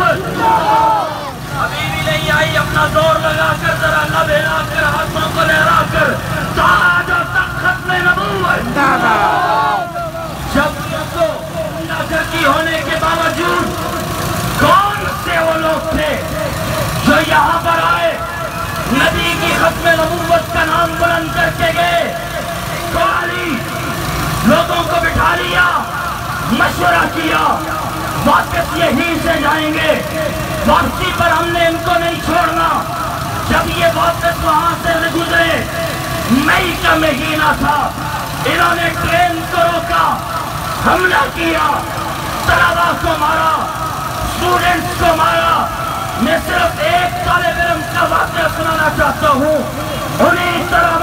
ابھی بھی نہیں آئی، اپنا زور لگا کر ذرا لب ہلا کر ہاتھوں کو لہرا کر تاج اور تخت ختم نبوت۔ جب کو ناجرکی ہونے کے باوجود کون سے وہ لوگ تھے جو یہاں پر آئے، نبی کی ختم نبوت کا نام بلند کر کے گئے، قوالی لوگوں کو بٹھا لیا، مشورہ کیا واپس یہیں سے جائیں گے، واپسی پر ہم نے ان کو نہیں چھوڑنا۔ جب یہ واپس وہاں سے گزرے، مئی کا مہینہ تھا، انہوں نے ٹرین کو روکا، حملہ کیا، طلباء کو مارا، اسٹوڈنٹس کو مارا۔ میں صرف ایک طالب علم کا واقعہ سنانا چاہتا ہوں، انہی طرح